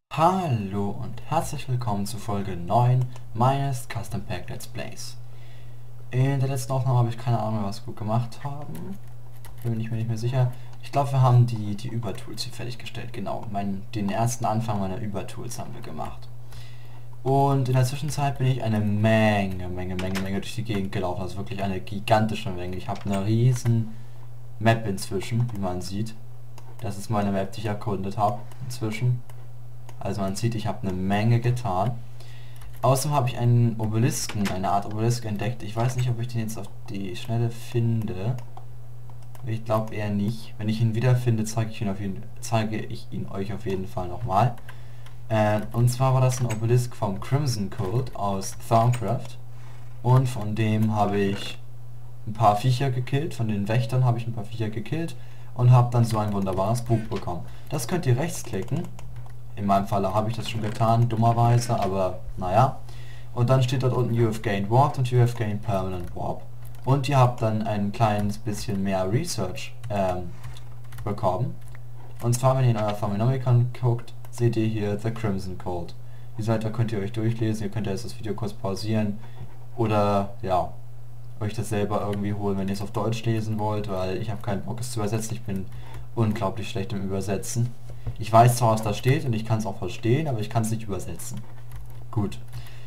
Hallo und herzlich willkommen zu Folge 9 meines Custom Pack Let's Plays. In der letzten Aufnahme habe ich keine Ahnung, was wir gut gemacht haben. Bin mir nicht mehr sicher. Ich glaube, wir haben die Übertools hier fertiggestellt. Genau, den ersten Anfang meiner Übertools haben wir gemacht. Und in der Zwischenzeit bin ich eine Menge durch die Gegend gelaufen. Das ist wirklich eine gigantische Menge. Ich habe eine riesen Map inzwischen, wie man sieht. Das ist meine Map, die ich erkundet habe inzwischen. Also man sieht, ich habe eine Menge getan. Außerdem habe ich einen Obelisken, eine Art Obelisk entdeckt. Ich weiß nicht, ob ich den jetzt auf die Schnelle finde. Ich glaube eher nicht. Wenn ich ihn wiederfinde, zeige ich ihn euch auf jeden Fall nochmal. Und zwar war das ein Obelisk vom Crimson Cult aus Thaumcraft. Und von dem habe ich ein paar Viecher gekillt. Von den Wächtern habe ich ein paar Viecher gekillt. Und habe dann so ein wunderbares Buch bekommen. Das könnt ihr rechtsklicken. In meinem Falle habe ich das schon getan, dummerweise, aber naja. Und dann steht dort unten You have gained Warp und You have gained Permanent Warp. Und ihr habt dann ein kleines bisschen mehr Research bekommen. Und zwar, wenn ihr in euer Thumbnail guckt, seht ihr hier The Crimson Cult. Die Seite könnt ihr euch durchlesen, ihr könnt jetzt das Video kurz pausieren oder ja, euch das selber irgendwie holen, wenn ihr es auf Deutsch lesen wollt, weil ich habe keinen Bock es zu übersetzen, ich bin unglaublich schlecht im Übersetzen. Ich weiß zwar, was da steht und ich kann es auch verstehen, aber ich kann es nicht übersetzen. Gut.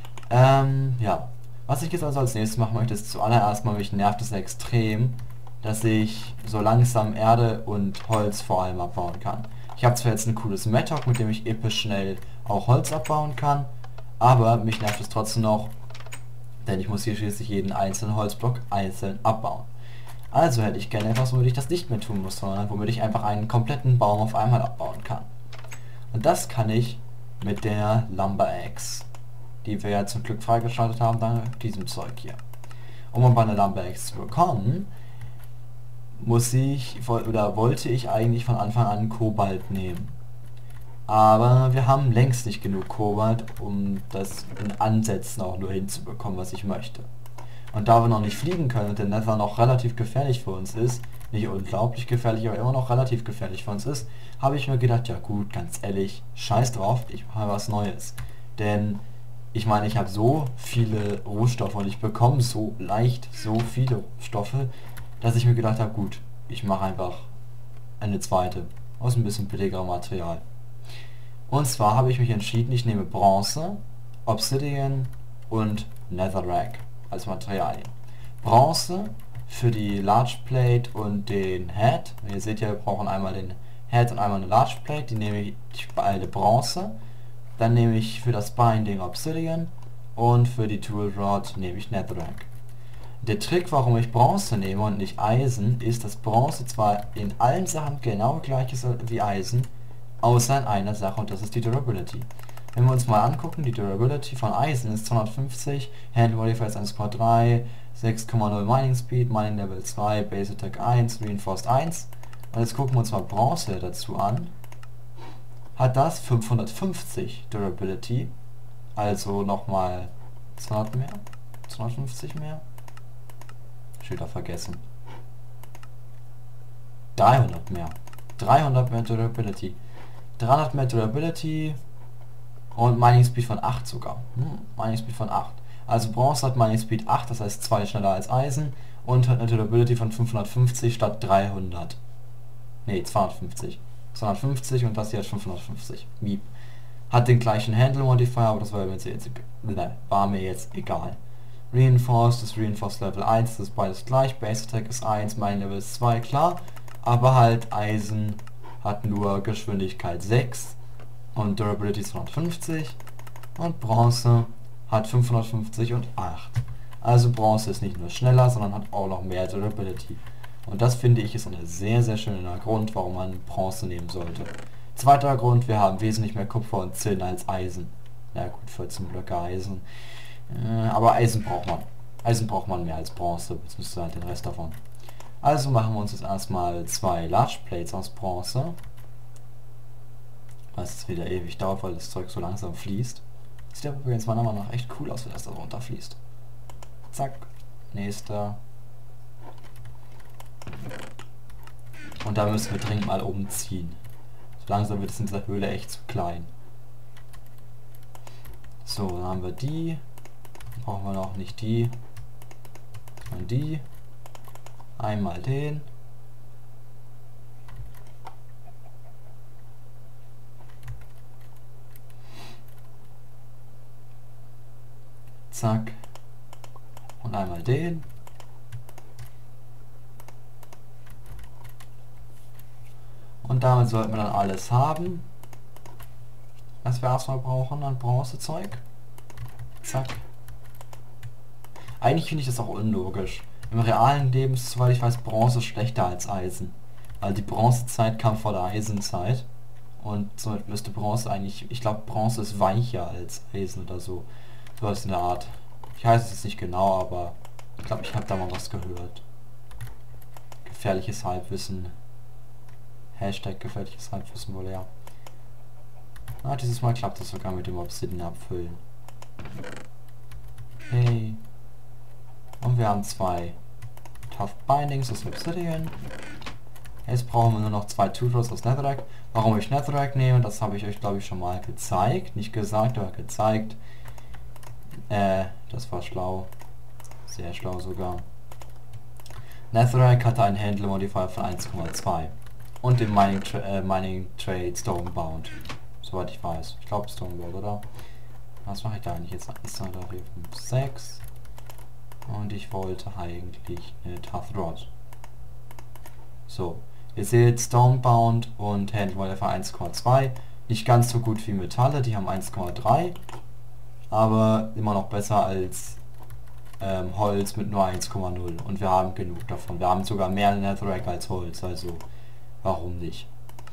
Ja. Was ich jetzt also als nächstes machen möchte, ist zuallererst mal, mich nervt es extrem, dass ich so langsam Erde und Holz vor allem abbauen kann. Ich habe zwar jetzt ein cooles Mattock, mit dem ich episch schnell auch Holz abbauen kann, aber mich nervt es trotzdem noch, denn ich muss hier schließlich jeden einzelnen Holzblock einzeln abbauen. Also hätte ich gerne etwas, womit ich das nicht mehr tun muss, sondern womit ich einfach einen kompletten Baum auf einmal abbauen kann. Und das kann ich mit der Lumber Axe, die wir ja zum Glück freigeschaltet haben, dank diesem Zeug hier. Um aber eine Lumber Axe zu bekommen, wollte ich eigentlich von Anfang an Kobalt nehmen. Aber wir haben längst nicht genug Kobalt, um das in Ansätzen auch nur hinzubekommen, was ich möchte. Und da wir noch nicht fliegen können und der Nether noch relativ gefährlich für uns ist, nicht unglaublich gefährlich, aber immer noch relativ gefährlich für uns ist, habe ich mir gedacht, ja gut, ganz ehrlich, scheiß drauf, ich mache was Neues. Denn, ich meine, ich habe so viele Rohstoffe und ich bekomme so leicht so viele Stoffe, dass ich mir gedacht habe, gut, ich mache einfach eine zweite, aus ein bisschen billigerem Material. Und zwar habe ich mich entschieden, ich nehme Bronze, Obsidian und Netherrack als Materialien. Bronze für die Large Plate und den Head. Ihr seht ja, wir brauchen einmal den Head und einmal eine Large Plate. Die nehme ich beide Bronze. Dann nehme ich für das Binding Obsidian und für die Tool Rod nehme ich Netherrack. Der Trick, warum ich Bronze nehme und nicht Eisen, ist, dass Bronze zwar in allen Sachen genau gleich ist wie Eisen, außer in einer Sache, und das ist die Durability. Wenn wir uns mal angucken, die Durability von Eisen ist 250, Hand Modifier ist 1,3, 6,0 Mining Speed, Mining Level 2, Base Attack 1, Reinforced 1. Und jetzt gucken wir uns mal Bronze dazu an. Hat das 550 Durability, also nochmal 200 mehr, 250 mehr, schon wieder vergessen. 300 mehr, 300 mehr Durability, 300 mehr Durability. Und Mining Speed von 8 sogar. Mining Speed von 8. Also Bronze hat Mining Speed 8, das heißt 2 schneller als Eisen. Und hat eine Durability von 550 statt 300. Ne, 250. 250 und das hier hat 550. Miep. Hat den gleichen Handle Modifier, aber das war mir jetzt egal. Reinforced ist Reinforced Level 1, das ist beides gleich. Base Attack ist 1, Mining Level ist 2, klar. Aber halt Eisen hat nur Geschwindigkeit 6. Und Durability 250 und Bronze hat 550 und 8. Also Bronze ist nicht nur schneller, sondern hat auch noch mehr Durability. Und das finde ich ist ein sehr schöner Grund, warum man Bronze nehmen sollte. Zweiter Grund, wir haben wesentlich mehr Kupfer und Zinn als Eisen. Na gut, 14 Blöcke Eisen. Aber Eisen braucht man. Eisen braucht man mehr als Bronze, beziehungsweise halt den Rest davon. Also machen wir uns jetzt erstmal 2 Large Plates aus Bronze. Was jetzt wieder ewig dauert, weil das Zeug so langsam fließt. Sieht aber übrigens meiner Meinung nach echt cool aus, wenn das da runterfließt. Zack. Nächster. Und da müssen wir dringend mal umziehen. So langsam wird es in dieser Höhle echt zu klein. So, dann haben wir die. Dann brauchen wir noch nicht die. Und die. Einmal den. Zack. Und einmal den. Und damit sollten wir dann alles haben, was wir erstmal brauchen an Bronzezeug. Zack. Eigentlich finde ich das auch unlogisch. Im realen Leben ist, soweit ich weiß, Bronze schlechter als Eisen. Weil die Bronzezeit kam vor der Eisenzeit. Und somit müsste Bronze eigentlich... Ich glaube, Bronze ist weicher als Eisen oder so. So was in der Art. Ich weiß es jetzt nicht genau, aber ich glaube, ich habe da mal was gehört. Gefährliches Halbwissen. Hashtag gefährliches Halbwissen wohl, ja. Ah, dieses Mal klappt es sogar mit dem Obsidian abfüllen. Hey. Und wir haben 2 Tough Bindings aus Obsidian. Jetzt brauchen wir nur noch 2 Tools aus Netherrack. Warum ich Netherrack nehme, das habe ich euch, glaube ich, schon mal gezeigt. Nicht gesagt, aber gezeigt. Das war schlau. Sehr schlau sogar. Netherrack hatte einen Handle Modifier von 1,2. Und den Mining Trade Stonebound. Soweit ich weiß. Ich glaube Stonebound, oder? Was mache ich da eigentlich jetzt? 1, 2, 3, 4, 5, 6. Und ich wollte eigentlich eine Tough Rod. So. Ihr seht Stonebound und Handle Modifier 1,2. Nicht ganz so gut wie Metalle, die haben 1,3. Aber immer noch besser als Holz mit nur 1,0. Und wir haben genug davon. Wir haben sogar mehr Netherrack als Holz, also warum nicht?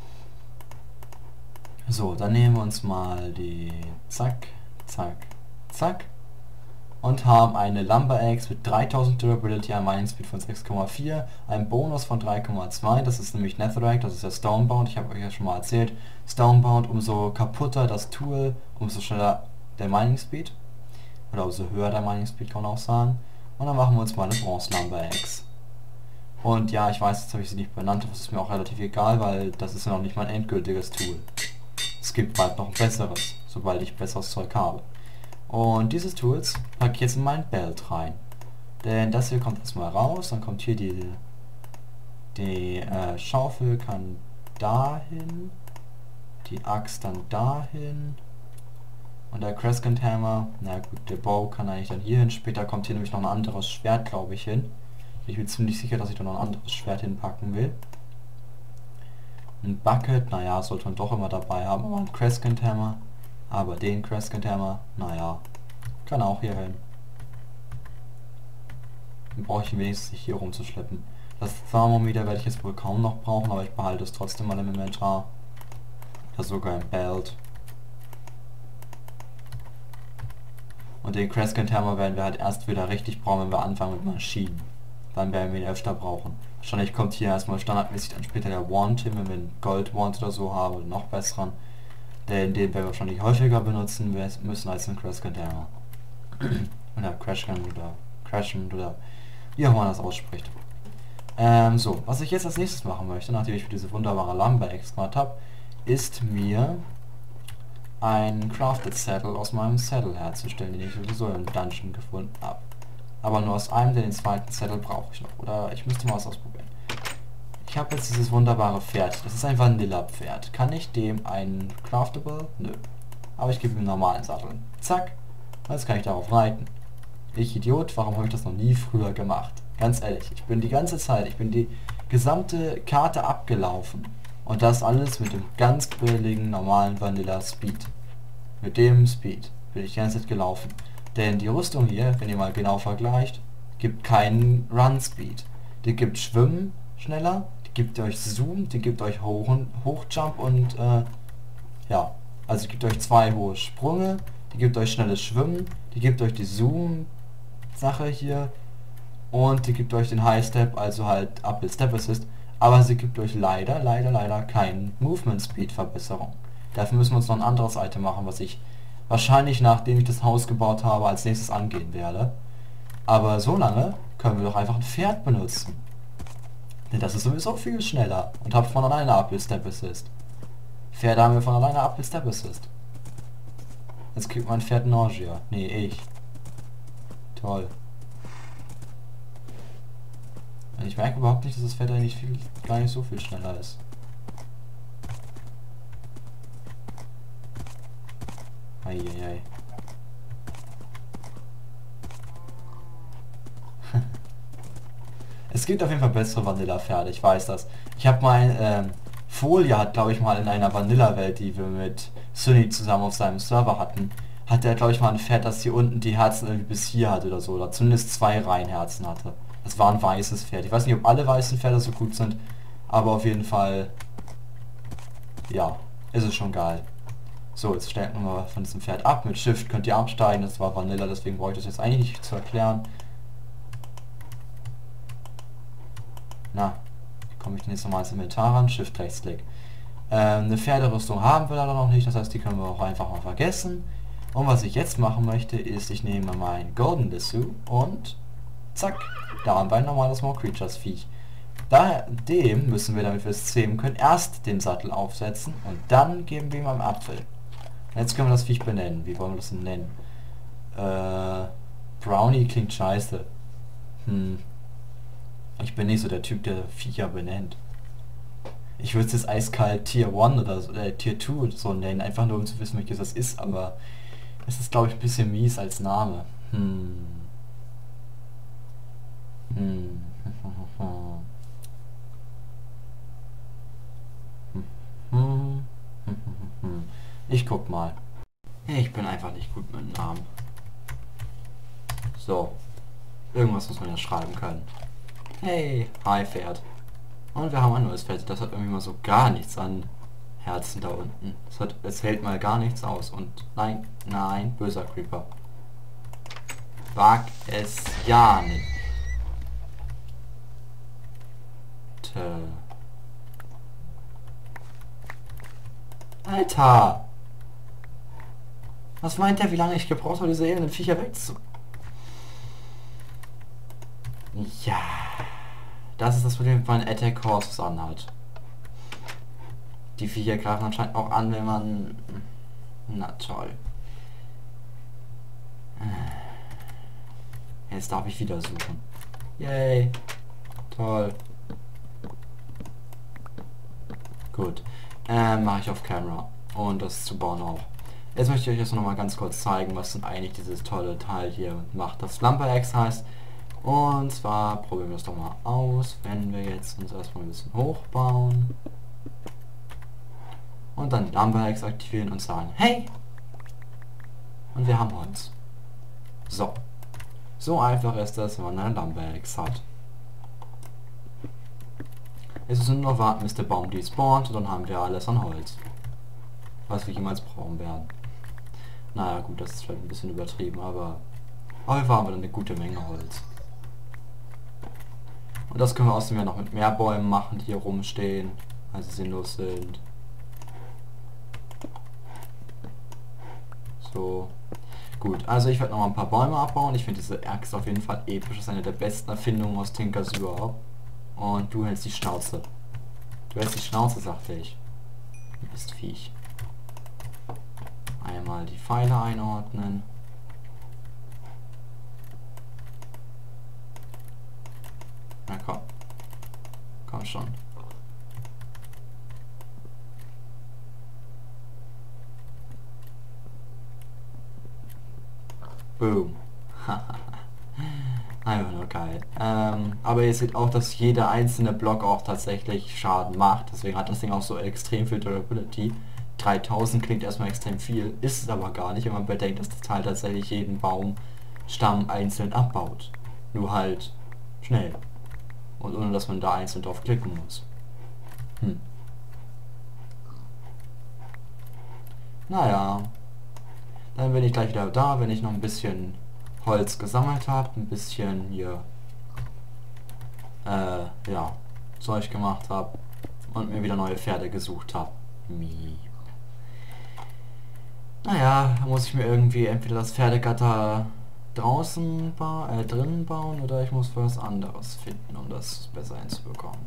So, dann nehmen wir uns mal die zack, zack, zack und haben eine Lumber Axe mit 3000 Durability, ein Mining Speed von 6,4, ein Bonus von 3,2, das ist nämlich Netherrack, das ist der Stonebound, ich habe euch ja schon mal erzählt. Stonebound, umso kaputter das Tool, umso schneller der Mining Speed. Oder umso höher der Mining Speed, kann man auch sagen. Und dann machen wir uns mal eine Bronze Lumber Axe. Und ja, ich weiß, jetzt habe ich sie nicht benannt, das ist mir auch relativ egal, weil das ist ja noch nicht mein endgültiges Tool. Es gibt bald noch ein besseres, sobald ich besseres Zeug habe. Und dieses Tools packe ich jetzt in mein Belt rein. Denn das hier kommt erstmal raus, dann kommt hier die Schaufel kann dahin, die Axt dann dahin. Und der Crescent Hammer, na gut, der Bow kann eigentlich dann hier hin. Später kommt hier nämlich noch ein anderes Schwert, glaube ich, hin. Ich bin ziemlich sicher, dass ich da noch ein anderes Schwert hinpacken will. Ein Bucket, naja, sollte man doch immer dabei haben. Aber ein Crescent Hammer. Aber den Crescent Hammer, naja, kann auch hier hin. Dann brauche ich ihn wenigstens nicht hier rumzuschleppen. Das Thermometer werde ich jetzt wohl kaum noch brauchen, aber ich behalte es trotzdem mal im Inventar. Oder sogar im Belt. Und den Crescent Hammer werden wir halt erst wieder richtig brauchen, wenn wir anfangen mit Maschinen. Dann werden wir ihn öfter brauchen. Wahrscheinlich kommt hier erstmal standardmäßig dann später der Wand hin, wenn wir einen Gold Wand oder so haben, oder noch besseren. Den werden wir wahrscheinlich häufiger benutzen müssen als den Crescent Hammer. Oder Crashgun oder wie auch man das ausspricht. So, was ich jetzt als nächstes machen möchte, nachdem ich diese wunderbare Lumber Axe gemacht habe, ist mir ein Crafted Saddle aus meinem Saddle herzustellen, den ich sowieso im Dungeon gefunden habe. Aber nur aus einem, denn den zweiten Saddle brauche ich noch. Oder ich müsste mal was ausprobieren. Ich habe jetzt dieses wunderbare Pferd. Das ist ein Vanilla-Pferd. Kann ich dem einen Craftable? Nö. Aber ich gebe ihm einen normalen Sattel. Zack. Und jetzt kann ich darauf reiten. Ich Idiot, warum habe ich das noch nie früher gemacht? Ganz ehrlich, ich bin die ganze Zeit, ich bin die gesamte Karte abgelaufen. Und das alles mit dem ganz billigen, normalen Vanilla Speed. Mit dem Speed bin ich die ganze Zeit gelaufen. Denn die Rüstung hier, wenn ihr mal genau vergleicht, gibt keinen Run Speed. Die gibt Schwimmen schneller, die gibt euch Zoom, die gibt euch Hochjump und ja, also die gibt euch 2 hohe Sprünge, die gibt euch schnelles Schwimmen, die gibt euch die Zoom Sache hier und die gibt euch den High Step, also halt Uphill Step Assist, aber sie gibt euch leider keinen Movement Speed Verbesserung. Dafür müssen wir uns noch ein anderes Item machen, was ich wahrscheinlich, nachdem ich das Haus gebaut habe, als nächstes angehen werde. Aber so lange können wir doch einfach ein Pferd benutzen. Denn das ist sowieso viel schneller und hat von alleine Uphill Step Assist. Pferde haben wir von alleine Uphill Step Assist. Jetzt kriegt mein Pferd Nausea. Nee, ich. Toll. Und ich merke überhaupt nicht, dass das Pferd eigentlich gar nicht so viel schneller ist. Eieiei. Es gibt auf jeden Fall bessere Vanilla-Pferde, ich weiß das. Ich habe mein, Folie hat, glaube ich, mal in einer Vanilla-Welt, die wir mit Sunny zusammen auf seinem Server hatten, hat er, glaube ich, mal ein Pferd, das hier unten die Herzen irgendwie bis hier hatte oder so, oder zumindest 2 Reihen Herzen hatte. Das war ein weißes Pferd. Ich weiß nicht, ob alle weißen Pferde so gut sind, aber auf jeden Fall, ja, ist es schon geil. So, jetzt stellen wir von diesem Pferd ab. Mit Shift könnt ihr absteigen, das war Vanilla, deswegen brauche ich das jetzt eigentlich nicht zu erklären. Na, wie komme ich denn jetzt nochmal ins Inventar ran? Shift Rechtsklick. Eine Pferderüstung haben wir leider noch nicht, das heißt, die können wir auch einfach mal vergessen. Und was ich jetzt machen möchte, ist, ich nehme mein Golden Lasso und zack, da haben wir ein normales More Creatures Viech. Dem müssen wir, damit wir es zähmen können, erst den Sattel aufsetzen und dann geben wir ihm einen Apfel. Und jetzt können wir das Viech benennen. Wie wollen wir das denn nennen? Brownie klingt scheiße. Ich bin nicht so der Typ, der Viecher benennt. Ich würde es jetzt eiskalt Tier 1 oder so, Tier 2 so nennen, einfach nur um zu wissen, welches das ist, aber es ist, glaube ich, ein bisschen mies als Name. Ich guck mal. Ich bin einfach nicht gut mit Namen. So. Irgendwas muss man ja schreiben können. Hey, hi Pferd. Und wir haben ein neues Pferd. Das hat irgendwie mal so gar nichts an Herzen da unten. Es hält mal gar nichts aus. Und nein, nein, böser Creeper. Wag es ja nicht. Alter! Was meint der, wie lange ich gebraucht habe, diese elenden Viecher wegzu... Ja... Das ist das Problem, wenn man Attack Horses anhat. Die Viecher greifen anscheinend auch an, wenn man... Na toll. Jetzt darf ich wieder suchen. Yay. Toll. Gut. Mache ich auf Camera. Und das zu bauen auch. Jetzt möchte ich euch jetzt noch mal ganz kurz zeigen, was denn eigentlich dieses tolle Teil hier macht. Das Lumber-Axe heißt. Und zwar probieren wir es doch mal aus, wenn wir jetzt uns erstmal ein bisschen hochbauen. Und dann Lumber-Axe aktivieren und sagen, hey! Und wir haben Holz. So. So einfach ist das, wenn man eine Lumber-Axe hat. Jetzt müssen wir nur warten, bis der Baum despawnt und dann haben wir alles an Holz. Was wir jemals brauchen werden. Naja gut, das ist vielleicht ein bisschen übertrieben, aber auf jeden Fall haben wir dann eine gute Menge Holz. Und das können wir außerdem ja noch mit mehr Bäumen machen, die hier rumstehen, also sinnlos sind. So. Gut, also ich werde noch mal ein paar Bäume abbauen. Ich finde diese Axt auf jeden Fall episch. Das ist eine der besten Erfindungen aus Tinkers überhaupt. Und du hältst die Schnauze. Du hältst die Schnauze, sagte ich. Du bist Viech. Einmal die Pfeile einordnen. Na komm. Komm schon. Boom. Einfach nur geil. Aber ihr seht auch, dass jeder einzelne Block auch tatsächlich Schaden macht. Deswegen hat das Ding auch so extrem viel Durability. 3000 klingt erstmal extrem viel, ist es aber gar nicht, wenn man bedenkt, dass das Teil tatsächlich jeden Baumstamm einzeln abbaut. Nur halt schnell. Und ohne dass man da einzeln drauf klicken muss. Naja. Dann bin ich gleich wieder da, wenn ich noch ein bisschen Holz gesammelt habe, ein bisschen hier ja, Zeug gemacht habe und mir wieder neue Pferde gesucht habe. Naja, da muss ich mir irgendwie entweder das Pferdegatter drinnen bauen oder ich muss was anderes finden, um das besser hinzubekommen.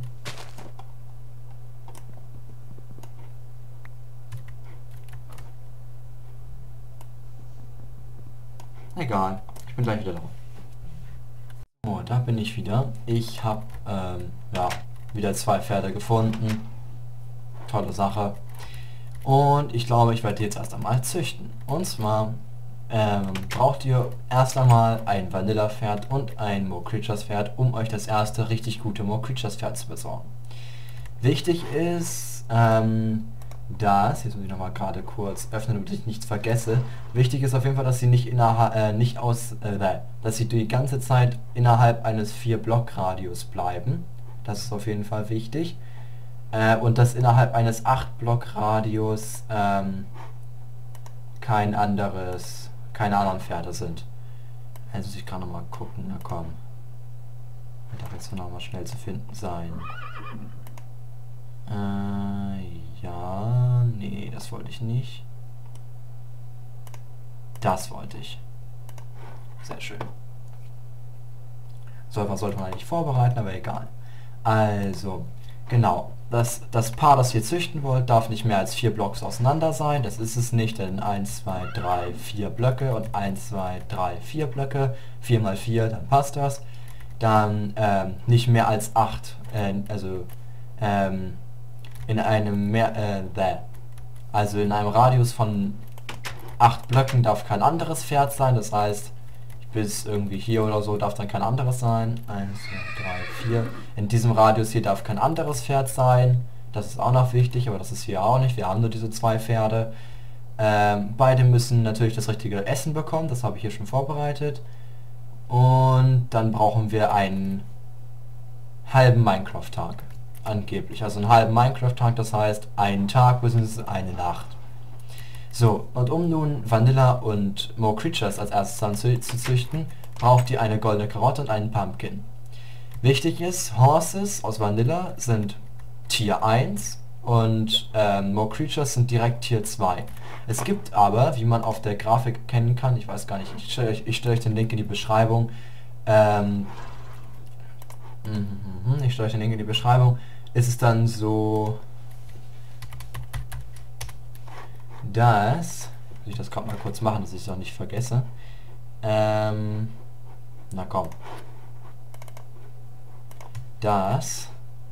Egal, ich bin gleich wieder da. Oh, da bin ich wieder. Ich habe ja, wieder 2 Pferde gefunden. Tolle Sache. Und ich glaube, ich werde die jetzt erst einmal züchten. Und zwar braucht ihr erst einmal ein Vanilla-Pferd und ein Mo Creatures Pferd, um euch das erste richtig gute Mo Creatures Pferd zu besorgen. Wichtig ist, jetzt muss ich nochmal gerade kurz öffnen, damit ich nichts vergesse. Wichtig ist auf jeden Fall, dass sie dass sie die ganze Zeit innerhalb eines 4-Block-Radius bleiben. Das ist auf jeden Fall wichtig. Und dass innerhalb eines 8-Block-Radius keine anderen Pferde sind. Jetzt muss ich gerade nochmal gucken, na komm. Wird doch jetzt nochmal schnell zu finden sein. Ja, nee, das wollte ich nicht. Das wollte ich. Sehr schön. So etwas sollte man eigentlich vorbereiten, aber egal. Also, genau. Das Paar, das ihr züchten wollt, darf nicht mehr als 4 Blocks auseinander sein. Das ist es nicht, denn 1, 2, 3, 4 Blöcke und 1, 2, 3, 4 Blöcke. 4 mal 4, dann passt das. Dann nicht mehr als 8, in einem also in einem Radius von 8 Blöcken darf kein anderes Pferd sein. Das heißt, bis irgendwie hier oder so darf dann kein anderes sein. 1, 2, 3, 4. In diesem Radius hier darf kein anderes Pferd sein. Das ist auch noch wichtig, aber das ist hier auch nicht. Wir haben nur diese 2 Pferde. Beide müssen natürlich das richtige Essen bekommen. Das habe ich hier schon vorbereitet. Und dann brauchen wir einen halben Minecraft-Tag. Angeblich. Also einen halben Minecraft-Tag, das heißt einen Tag bzw. eine Nacht. So, und um nun Vanilla und Mo Creatures als erstes dann zu züchten, braucht ihr eine goldene Karotte und einen Pumpkin. Wichtig ist, Horses aus Vanilla sind Tier 1 und Mo Creatures sind direkt Tier 2. Es gibt aber, wie man auf der Grafik erkennen kann, ich weiß gar nicht, ich stelle euch den Link in die Beschreibung, ist es dann so, dass, will ich das gerade mal kurz machen, dass ich es auch nicht vergesse. Na komm. Das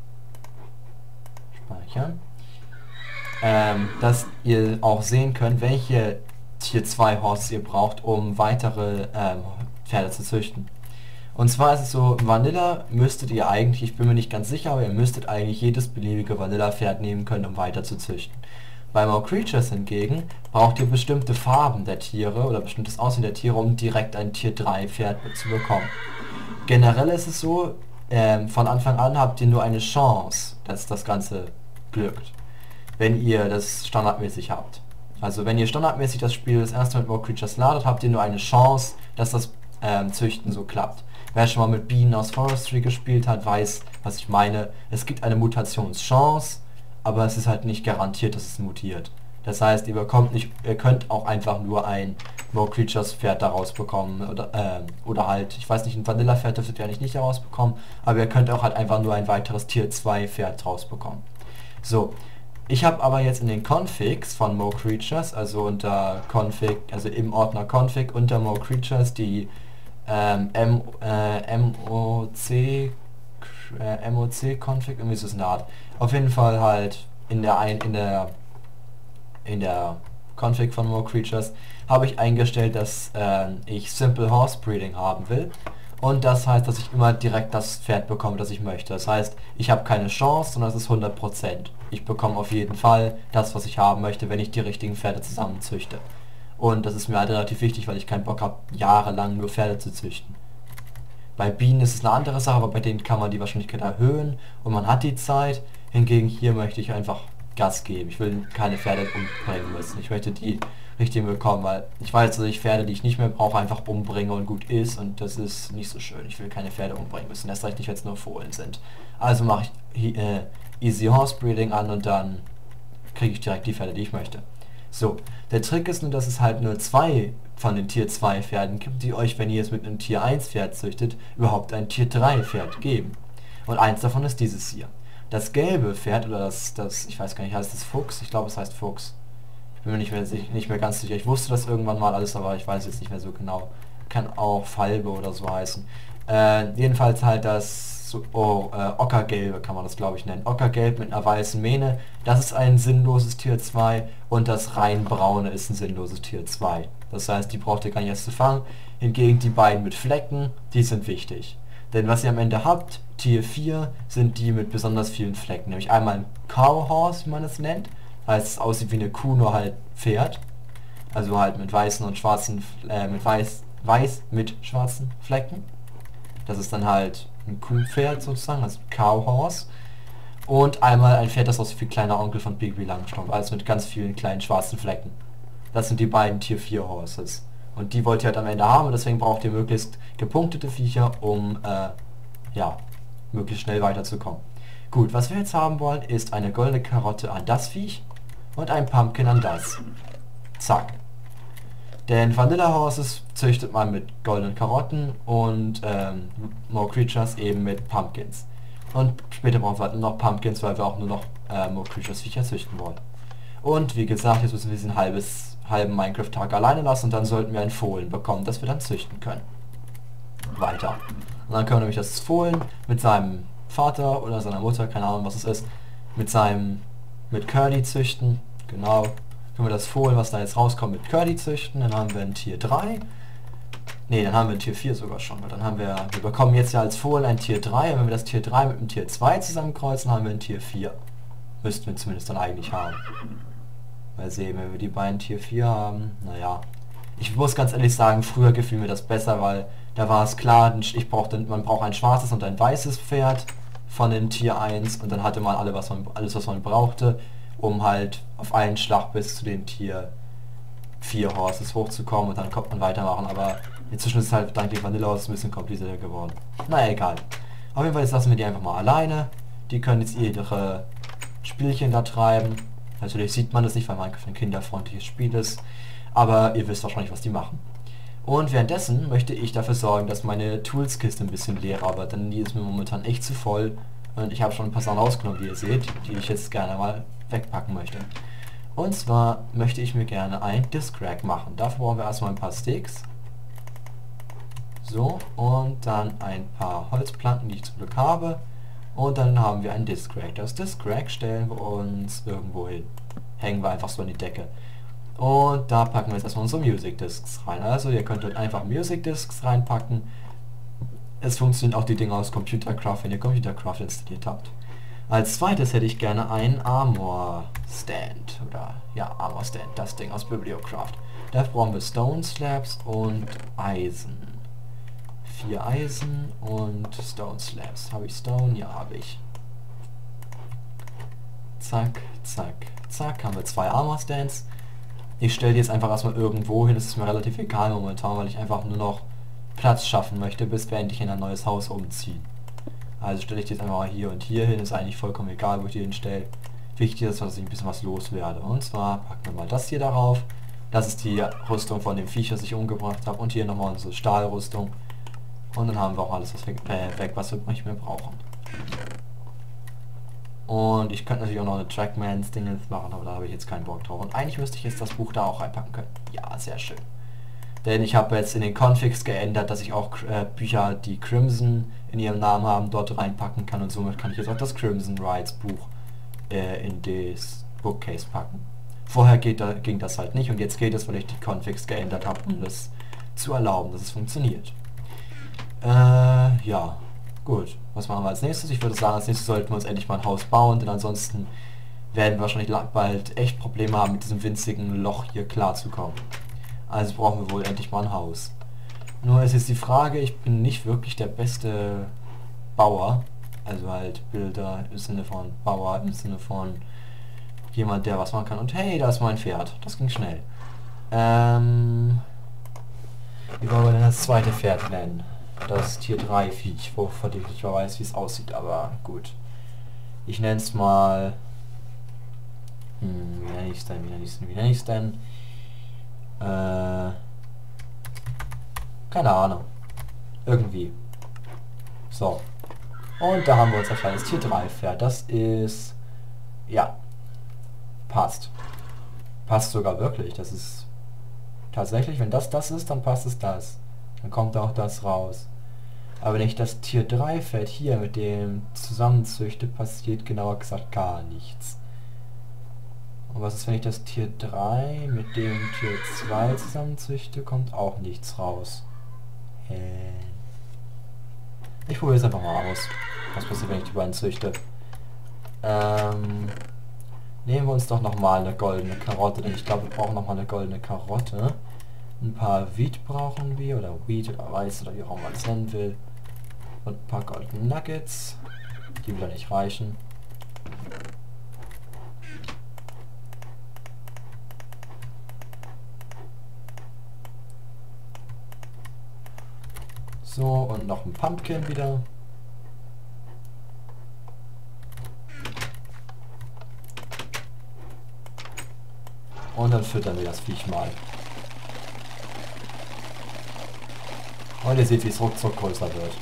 speichern. Dass ihr auch sehen könnt, welche Tier 2 Horses ihr braucht, um weitere Pferde zu züchten. Und zwar ist es so, Vanilla müsstet ihr eigentlich, ich bin mir nicht ganz sicher, aber ihr müsstet eigentlich jedes beliebige Vanilla-Pferd nehmen können, um weiter zu züchten. Bei Mo Creatures hingegen braucht ihr bestimmte Farben der Tiere oder bestimmtes Aussehen der Tiere, um direkt ein Tier 3 Pferd zu bekommen. Generell ist es so, von Anfang an habt ihr nur eine Chance, dass das Ganze glückt, wenn ihr das standardmäßig habt. Also wenn ihr standardmäßig das Spiel das erste mit Mo Creatures ladet, habt ihr nur eine Chance, dass das Züchten so klappt. Wer schon mal mit Bienen aus Forestry gespielt hat, weiß, was ich meine. Es gibt eine Mutationschance, aber es ist halt nicht garantiert, dass es mutiert. Das heißt, ihr könnt auch einfach nur ein Mo Creatures Pferd daraus bekommen oder halt, ich weiß nicht, ein Vanilla Pferd dürftet ihr eigentlich nicht daraus bekommen, aber ihr könnt auch halt einfach nur ein weiteres Tier 2 Pferd draus bekommen. So, ich habe aber jetzt in den Configs von Mo Creatures, also unter Config, also im Ordner Config unter Mo Creatures die MOC Config, irgendwie ist es eine Art. Auf jeden Fall halt in der Config von Mo Creatures habe ich eingestellt, dass ich Simple Horse Breeding haben will. Und das heißt, dass ich immer direkt das Pferd bekomme, das ich möchte. Das heißt, ich habe keine Chance, sondern es ist 100%. Ich bekomme auf jeden Fall das, was ich haben möchte, wenn ich die richtigen Pferde zusammenzüchte. Und das ist mir halt relativ wichtig, weil ich keinen Bock habe, jahrelang nur Pferde zu züchten. Bei Bienen ist es eine andere Sache, aber bei denen kann man die Wahrscheinlichkeit erhöhen und man hat die Zeit. Hingegen hier möchte ich einfach Gas geben. Ich will keine Pferde umbringen müssen. Ich möchte die richtig bekommen, weil ich weiß, dass ich Pferde, die ich nicht mehr brauche, einfach umbringe und gut ist und das ist nicht so schön. Ich will keine Pferde umbringen müssen, erst recht nicht, wenn es nur Fohlen sind. Also mache ich Easy Horse Breeding an und dann kriege ich direkt die Pferde, die ich möchte. So, der Trick ist nur, dass es halt nur 2 von den Tier 2 Pferden gibt, die euch, wenn ihr es mit einem Tier 1 Pferd züchtet, überhaupt ein Tier 3 Pferd geben. Und eins davon ist dieses hier. Das gelbe Pferd, oder das ich weiß gar nicht, heißt das Fuchs? Ich glaube, es heißt Fuchs. Ich bin mir nicht mehr ganz sicher. Ich wusste das irgendwann mal alles, aber ich weiß jetzt nicht mehr so genau. kann auch Falbe oder so heißen. Jedenfalls halt das Ockergelbe kann man das glaube ich nennen. Ockergelb mit einer weißen Mähne, das ist ein sinnloses Tier 2 und das rein braune ist ein sinnloses Tier 2. Das heißt, die braucht ihr gar nicht erst zu fangen. Hingegen die beiden mit Flecken, die sind wichtig. Denn was ihr am Ende habt, Tier 4, sind die mit besonders vielen Flecken. Nämlich einmal ein Cow Horse, wie man es nennt. Heißt, es aussieht wie eine Kuh, nur halt Pferd. Also halt mit weißen und schwarzen, mit weiß mit schwarzen Flecken. Das ist dann halt ein Kuhpferd sozusagen, also Cow Horse. Und einmal ein Pferd, das aussieht wie kleiner Onkel von Bigby Langstrumpf, also mit ganz vielen kleinen schwarzen Flecken. Das sind die beiden Tier 4 Horses. Und die wollt ihr halt am Ende haben und deswegen braucht ihr möglichst gepunktete Viecher, um ja, möglichst schnell weiterzukommen. Gut, was wir jetzt haben wollen, ist eine goldene Karotte an das Viech und ein Pumpkin an das. Zack. Denn Vanilla Horses züchtet man mit goldenen Karotten und More Creatures eben mit Pumpkins. Und später brauchen wir halt nur noch Pumpkins, weil wir auch nur noch More Creatures Viecher züchten wollen. Und wie gesagt, jetzt müssen wir diesen halben Minecraft-Tag alleine lassen und dann sollten wir ein Fohlen bekommen, das wir dann züchten können. Weiter. Und dann können wir nämlich das Fohlen mit seinem Vater oder seiner Mutter, keine Ahnung was es ist, mit Curly züchten. Genau. Können wir das Fohlen, was da jetzt rauskommt, mit Curly züchten. Dann haben wir ein Tier 3. Ne, dann haben wir ein Tier 4 sogar schon. Weil dann haben wir bekommen jetzt ja als Fohlen ein Tier 3. Und wenn wir das Tier 3 mit dem Tier 2 zusammenkreuzen, haben wir ein Tier 4. Müssten wir zumindest dann eigentlich haben. Mal sehen, wenn wir die beiden Tier 4 haben. Naja. Ich muss ganz ehrlich sagen, früher gefiel mir das besser, weil da war es klar, man braucht ein schwarzes und ein weißes Pferd von dem Tier 1 und dann hatte man alles, was man brauchte, um halt auf einen Schlag bis zu den Tier 4 Horses hochzukommen und dann konnte man weitermachen, aber inzwischen ist es halt dank dem Vanilla Horse ein bisschen komplizierter geworden. Naja, egal. Auf jeden Fall jetzt lassen wir die einfach mal alleine. Die können jetzt ihre Spielchen da treiben. Natürlich sieht man das nicht, weil Minecraft ein kinderfreundliches Spiel ist, aber ihr wisst wahrscheinlich, was die machen. Und währenddessen möchte ich dafür sorgen, dass meine Toolskiste ein bisschen leerer wird, denn die ist mir momentan echt zu voll und ich habe schon ein paar Sachen rausgenommen, wie ihr seht, die ich jetzt gerne mal wegpacken möchte. Und zwar möchte ich mir gerne ein Disc Rack machen. Dafür brauchen wir erstmal ein paar Sticks. So, und dann ein paar Holzplanken, die ich zum Glück habe. Und dann haben wir ein Disc Rack. Das Disc Rack stellen wir uns irgendwo hin. Hängen wir einfach so an die Decke. Und da packen wir jetzt erstmal unsere Music Discs rein. Also ihr könnt dort einfach Music Discs reinpacken. Es funktionieren auch die Dinge aus Computercraft, wenn ihr Computercraft installiert habt. Als zweites hätte ich gerne einen Armor Stand. Oder ja, Armor Stand, das Ding aus Bibliocraft. Dafür brauchen wir Stone Slabs und Eisen. 4 Eisen und Stone Slabs. Habe ich Stone? Ja, habe ich. Zack, zack, zack. Haben wir 2 Armor Stands. Ich stelle die jetzt einfach erstmal irgendwo hin. Das ist mir relativ egal momentan, weil ich einfach nur noch Platz schaffen möchte, bis wir endlich in ein neues Haus umziehen. Also stelle ich die jetzt einfach mal hier und hier hin. Ist eigentlich vollkommen egal, wo ich die hinstelle. Wichtig ist, dass ich ein bisschen was loswerde. Und zwar packen wir mal das hier darauf. Das ist die Rüstung von dem Viech, das ich umgebracht habe. Und hier nochmal unsere Stahlrüstung. Und dann haben wir auch alles weg, was wir nicht mehr brauchen. Und ich könnte natürlich auch noch eine Trackmans-Dingens machen, aber da habe ich jetzt keinen Bock drauf. Und eigentlich müsste ich jetzt das Buch da auch reinpacken können. Ja, sehr schön. Denn ich habe jetzt in den Configs geändert, dass ich auch Bücher, die Crimson in ihrem Namen haben, dort reinpacken kann. Und somit kann ich jetzt auch das Crimson Rides Buch in das Bookcase packen. Vorher ging das halt nicht und jetzt geht es, weil ich die Configs geändert habe, um das zu erlauben, dass es funktioniert. Ja, gut. Was machen wir als nächstes? Ich würde sagen, als nächstes sollten wir uns endlich mal ein Haus bauen, denn ansonsten werden wir wahrscheinlich bald echt Probleme haben, mit diesem winzigen Loch hier klarzukommen. Also brauchen wir wohl endlich mal ein Haus. Nur ist jetzt die Frage, ich bin nicht wirklich der beste Bauer. Also halt Bilder im Sinne von Bauer, im Sinne von jemand, der was machen kann. Und hey, da ist mein Pferd. Das ging schnell. Wie wollen wir denn das zweite Pferd nennen? Das Tier 3 Viech, wovon ich nicht mal weiß, wie es aussieht, aber gut. Ich nenne es mal... wie nenne ich es denn? Keine Ahnung. Irgendwie. So. Und da haben wir unser kleines Tier 3 Pferd. Das ist... Ja. Passt. Passt sogar wirklich. Das ist... Tatsächlich, wenn das ist, dann passt es das. Dann kommt auch das raus. Aber wenn ich das Tier 3 Feld hier mit dem zusammenzüchte, passiert genauer gesagt gar nichts. Und was ist, wenn ich das Tier 3 mit dem Tier 2 zusammenzüchte, kommt auch nichts raus. Ich probiere es einfach mal aus. Was passiert, wenn ich die beiden züchte? Nehmen wir uns doch nochmal eine goldene Karotte, denn ich glaube, wir brauchen nochmal eine goldene Karotte. Ein paar Wheat brauchen wir, oder Wheat oder Weiß oder wie auch immer man es nennen will. Und ein paar Golden Nuggets. Die will ja nicht reichen. So, und noch ein Pumpkin wieder. Und dann füttern wir das Viech mal. Und ihr seht, wie es ruckzuck größer wird.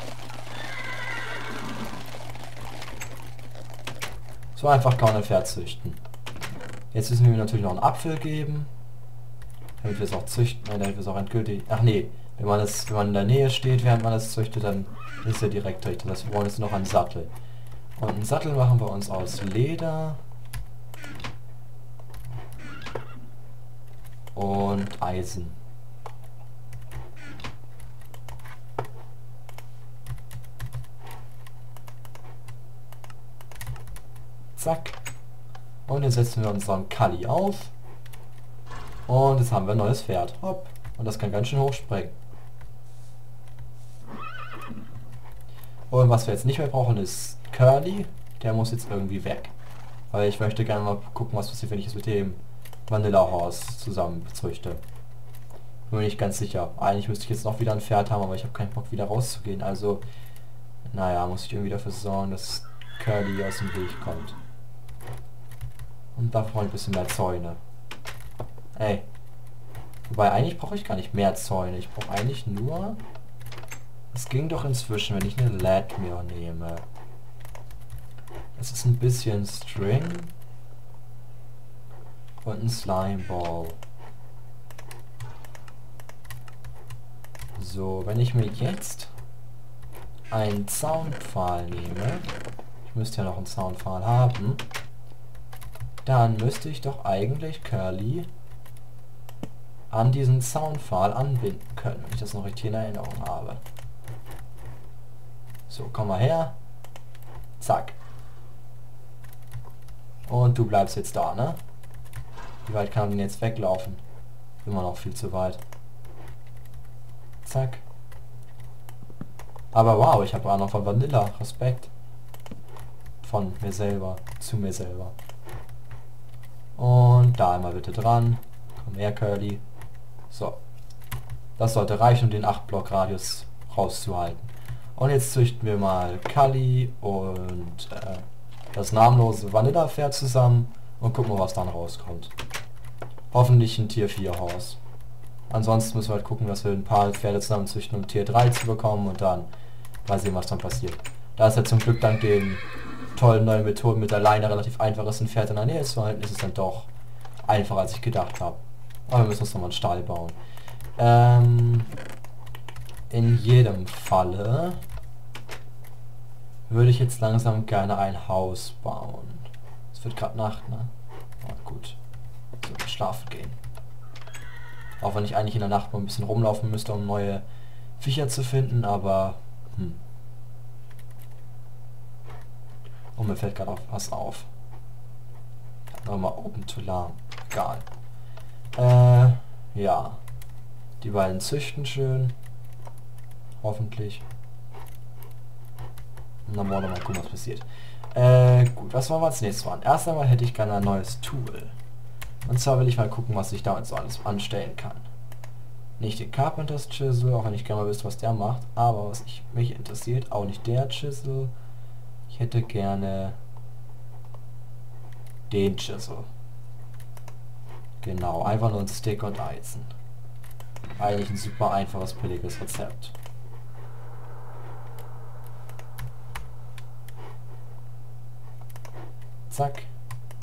So einfach kann man ein Pferd züchten. Jetzt müssen wir ihm natürlich noch einen Apfel geben. Damit wir es auch züchten, damit wir es auch endgültig... Ach nee, wenn man in der Nähe steht, während man es züchtet, dann ist er direkt richtig. Das wir brauchen jetzt noch einen Sattel. Und einen Sattel machen wir uns aus Leder. Und Eisen. Zack. Und jetzt setzen wir unseren Kali auf. Und jetzt haben wir ein neues Pferd. Hopp. Und das kann ganz schön hoch springen. Und was wir jetzt nicht mehr brauchen, ist Curly. Der muss jetzt irgendwie weg. Weil ich möchte gerne mal gucken, was passiert, wenn ich es mit dem Vanilla Horse zusammen züchte. Bin mir nicht ganz sicher. Eigentlich müsste ich jetzt noch wieder ein Pferd haben, aber ich habe keinen Bock wieder rauszugehen. Also, naja, muss ich irgendwie dafür sorgen, dass Curly aus dem Weg kommt. Und dafür brauche ich ein bisschen mehr Zäune. Ey. Wobei, eigentlich brauche ich gar nicht mehr Zäune. Ich brauche eigentlich nur... Es ging doch inzwischen, wenn ich eine Ladmere nehme. Das ist ein bisschen String. Und ein Slimeball. So, wenn ich mir jetzt einen Zaunpfahl nehme... Ich müsste ja noch einen Zaunpfahl haben. Dann müsste ich doch eigentlich Curly an diesen Zaunpfahl anbinden können, wenn ich das noch richtig in Erinnerung habe. So, komm mal her. Zack. Und du bleibst jetzt da, ne? Wie weit kann er denn jetzt weglaufen? Immer noch viel zu weit. Zack. Aber wow, ich habe Ahnung von Vanilla. Respekt. Von mir selber. Zu mir selber. Und da einmal bitte dran. Komm her, Curly. So. Das sollte reichen, um den 8-Block-Radius rauszuhalten. Und jetzt züchten wir mal Kali und das namenlose Vanilla-Pferd zusammen und gucken mal, was dann rauskommt. Hoffentlich ein Tier 4 Horse. Ansonsten müssen wir halt gucken, dass wir ein paar Pferde zusammen züchten, um Tier 3 zu bekommen und dann mal sehen, was dann passiert. Da es ja zum Glück dank den tollen neuen Methoden mit der Leine relativ einfach ist, ein Pferd in der Nähe zu halten, ist es dann doch einfacher, als ich gedacht habe. Aber wir müssen uns nochmal einen Stall bauen. In jedem Falle würde ich jetzt langsam gerne ein Haus bauen. Es wird gerade Nacht, ne? Oh, gut. So, schlafen gehen. Auch wenn ich eigentlich in der Nacht mal ein bisschen rumlaufen müsste, um neue Viecher zu finden, aber... Oh, mir fällt gerade was auf. Nochmal Open to Alarm. Egal. Ja. Die beiden züchten schön. Hoffentlich. Und dann wollen wir mal gucken, was passiert. Gut, was wollen wir als nächstes machen? Erst einmal hätte ich gerne ein neues Tool. Und zwar will ich mal gucken, was ich damit so alles anstellen kann. Nicht den Carpenter's Chisel, auch wenn ich gerne mal wüsste, was der macht. Aber was mich interessiert, auch nicht der Chisel. Ich hätte gerne den Chisel. Genau, einfach nur ein Stick und Eisen. Eigentlich ein super einfaches, billiges Rezept. Zack.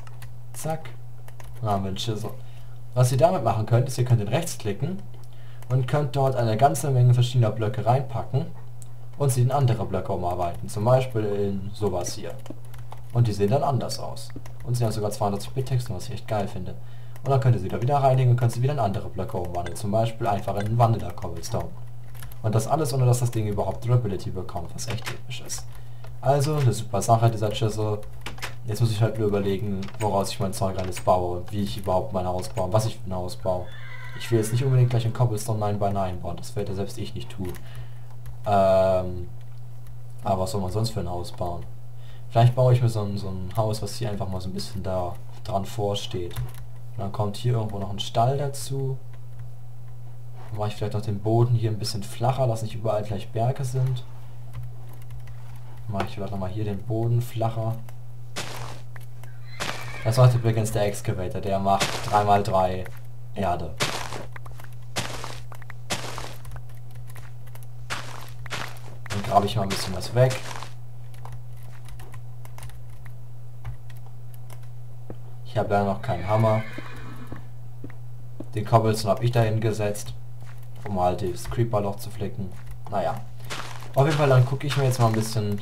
Zack. Dann haben wir einen Chisel. Was ihr damit machen könnt, ist, ihr könnt ihn rechts klicken und könnt dort eine ganze Menge verschiedener Blöcke reinpacken und sie in andere Blöcke umarbeiten. Zum Beispiel in sowas hier. Und die sehen dann anders aus. Und sie haben sogar 240-Bit-Texte, was ich echt geil finde. Und dann könnt ihr sie da wieder reinlegen und könnt sie wieder in andere Blöcke umwandeln. Zum Beispiel einfach in einen Vanilla Cobblestone. Und das alles, ohne dass das Ding überhaupt Durability bekommt, was echt episch ist. Also, eine super Sache, dieser Chisel. Jetzt muss ich halt nur überlegen, woraus ich mein Zeug alles baue und wie ich überhaupt mein Haus baue, was ich für ein Haus baue. Ich will jetzt nicht unbedingt gleich ein Cobblestone 9x9 bauen, das werde selbst ich nicht tun. Aber was soll man sonst für ein Haus bauen? Vielleicht baue ich mir so ein Haus, was hier einfach mal so ein bisschen da dran vorsteht. Und dann kommt hier irgendwo noch ein Stall dazu. Dann mache ich vielleicht noch den Boden hier ein bisschen flacher, dass nicht überall gleich Berge sind. Dann mache ich vielleicht nochmal hier den Boden flacher. Das macht übrigens der Excavator, der macht 3x3 Erde. Dann grabe ich mal ein bisschen was weg. Ich habe leider noch keinen Hammer. Den Cobblestone habe ich dahin gesetzt, um halt das Creeper-Loch zu flicken. Naja. Auf jeden Fall, dann gucke ich mir jetzt mal ein bisschen...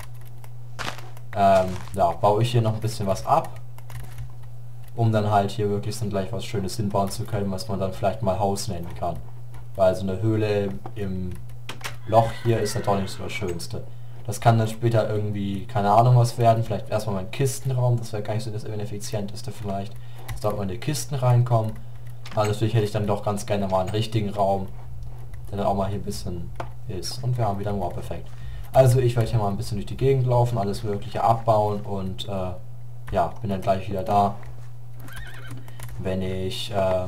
ja, baue ich hier noch ein bisschen was ab, um dann halt hier wirklich dann gleich was Schönes hinbauen zu können, was man dann vielleicht mal Haus nennen kann. Weil so eine Höhle im Loch hier ist ja doch nicht so das Schönste. Das kann dann später irgendwie, keine Ahnung was werden, vielleicht erstmal mein Kistenraum, das wäre gar nicht so das effizienteste vielleicht, dass dort meine Kisten reinkommen. Aber natürlich hätte ich dann doch ganz gerne mal einen richtigen Raum, der dann auch mal hier ein bisschen ist. Und wir haben wieder ein Warp-Effekt. Also ich werde hier mal ein bisschen durch die Gegend laufen, alles Mögliche abbauen und ja, bin dann gleich wieder da, wenn ich ja,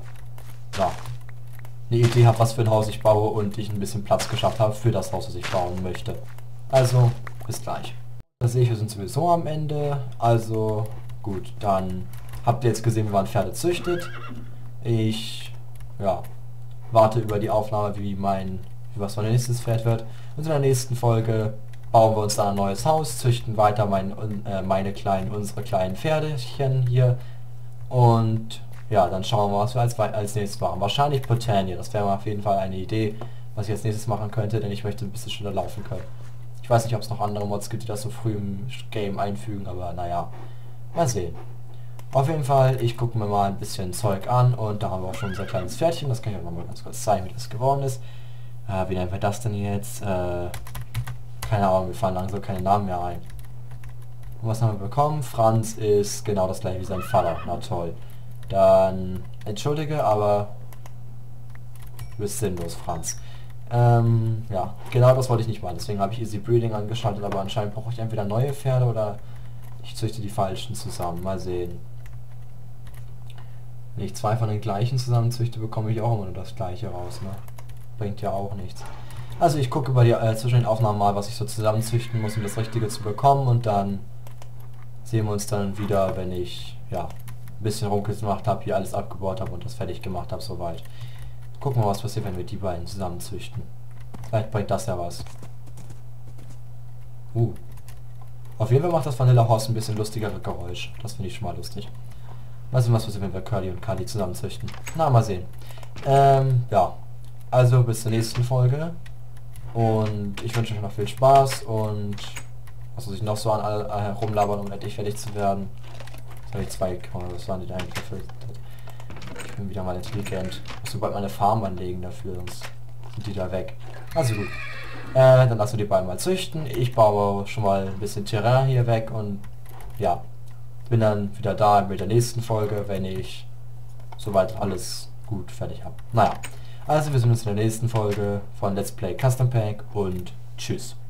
eine Idee habe, was für ein Haus ich baue und ich ein bisschen Platz geschafft habe für das Haus, das ich bauen möchte. Also, bis gleich. Da sehe ich, wir sind sowieso am Ende. Also, gut, dann habt ihr jetzt gesehen, wie man Pferde züchtet. Ich, ja, warte über die Aufnahme, was mein nächstes Pferd wird. Und in der nächsten Folge bauen wir uns dann ein neues Haus, züchten weiter unsere kleinen Pferdchen hier. Und ja, dann schauen wir mal, was wir als nächstes machen. Wahrscheinlich Botania, das wäre auf jeden Fall eine Idee, was ich als nächstes machen könnte, denn ich möchte ein bisschen schneller laufen können. Ich weiß nicht, ob es noch andere Mods gibt, die das so früh im Game einfügen, aber naja, mal sehen. Auf jeden Fall, ich gucke mir mal ein bisschen Zeug an und da haben wir auch schon unser kleines Pferdchen, das kann ich euch mal ganz kurz zeigen, wie das geworden ist. Wie nennen wir das denn jetzt? Keine Ahnung, mir fallen langsam keine Namen mehr ein. Und was haben wir bekommen? Franz ist genau das gleiche wie sein Vater, na toll. Dann, entschuldige, aber du bist sinnlos, Franz. Ja, genau das wollte ich nicht machen, deswegen habe ich Easy Breeding angeschaltet, aber anscheinend brauche ich entweder neue Pferde oder ich züchte die falschen zusammen. Mal sehen. Wenn ich zwei von den gleichen zusammen züchte, bekomme ich auch immer nur das gleiche raus, ne? Bringt ja auch nichts. Also ich gucke bei die zwischen den Aufnahmen mal, was ich so zusammenzüchten muss, um das Richtige zu bekommen, und dann sehen wir uns dann wieder, wenn ich, ja, ein bisschen rumgemacht habe, hier alles abgebaut habe und das fertig gemacht habe soweit. Gucken wir mal, was passiert, wenn wir die beiden zusammen züchten. Vielleicht bringt das ja was. Auf jeden Fall macht das Vanilla Horse ein bisschen lustigere Geräusch. Das finde ich schon mal lustig. Mal sehen, was passiert, wenn wir Curly und Kali zusammen züchten. Na, mal sehen. Ja. Also bis zur nächsten Folge. Und ich wünsche euch noch viel Spaß und was muss ich noch so an herumlabern, um endlich fertig zu werden. Jetzt habe ich zwei, was waren die da eigentlich dafür? Ich bin wieder mal intelligent. Ich muss sobald meine Farm anlegen dafür, sonst sind die da weg. Also gut. Dann lassen wir die beiden mal züchten. Ich baue schon mal ein bisschen Terrain hier weg und ja, bin dann wieder da mit der nächsten Folge, wenn ich soweit alles gut fertig habe. Naja, also wir sehen uns in der nächsten Folge von Let's Play Custom Pack und tschüss.